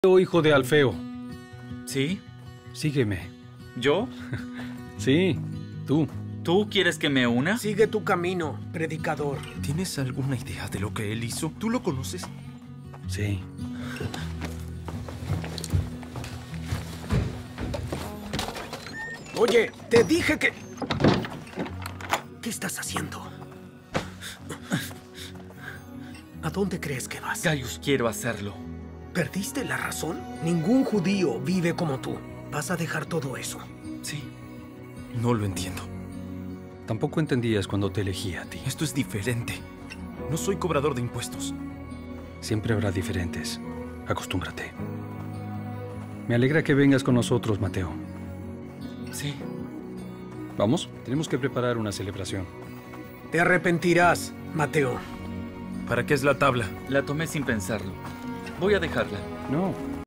Hijo de Alfeo. ¿Sí? Sígueme. ¿Yo? Sí, tú. ¿Tú quieres que me una? Sigue tu camino, predicador. ¿Tienes alguna idea de lo que él hizo? ¿Tú lo conoces? Sí. Oye, te dije que... ¿Qué estás haciendo? ¿A dónde crees que vas? Gaius, quiero hacerlo. ¿Perdiste la razón? Ningún judío vive como tú. ¿Vas a dejar todo eso? Sí. No lo entiendo. Tampoco entendías cuando te elegí a ti. Esto es diferente. No soy cobrador de impuestos. Siempre habrá diferentes. Acostúmbrate. Me alegra que vengas con nosotros, Mateo. Sí. ¿Vamos? Tenemos que preparar una celebración. Te arrepentirás, Mateo. ¿Para qué es la tabla? La tomé sin pensarlo. Voy a dejarla. No,